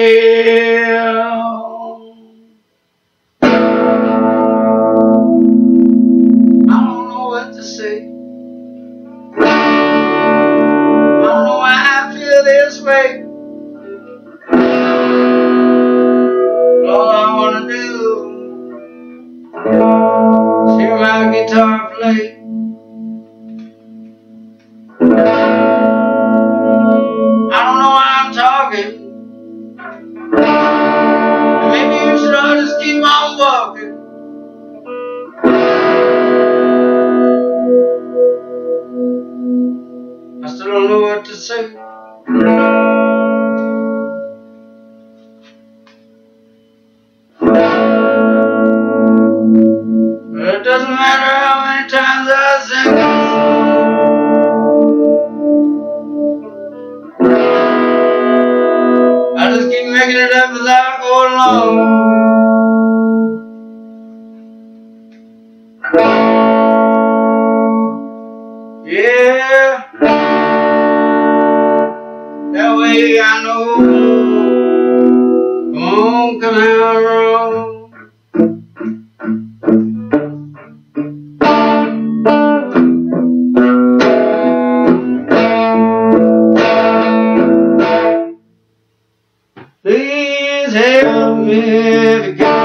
don't know what to say. I don't know why I feel this way. All I wanna do is hear my guitar play. I don't know why I'm talking. Maybe you should all just keep on walking. I still don't know what to say. But it doesn't matter how many times I sing this. I just keep making it up as I go along. Yeah, that way I know I won't come out wrong. Please help me to get